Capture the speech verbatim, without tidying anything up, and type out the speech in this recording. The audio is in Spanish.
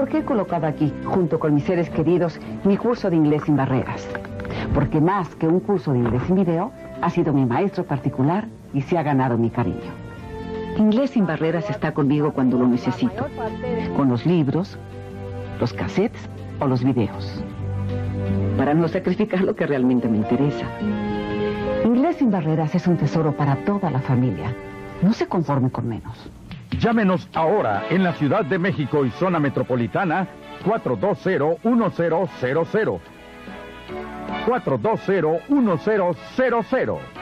¿Por qué he colocado aquí, junto con mis seres queridos, mi curso de inglés sin barreras? Porque más que un curso de inglés sin video, ha sido mi maestro particular y se ha ganado mi cariño. Inglés sin barreras está conmigo cuando lo necesito, con los libros, los cassettes o los videos, para no sacrificar lo que realmente me interesa. Inglés sin barreras es un tesoro para toda la familia. No se conforme con menos. Llámenos ahora en la Ciudad de México y zona metropolitana cuatro dos cero, uno cero cero cero. cuatro dos cero, uno cero cero cero.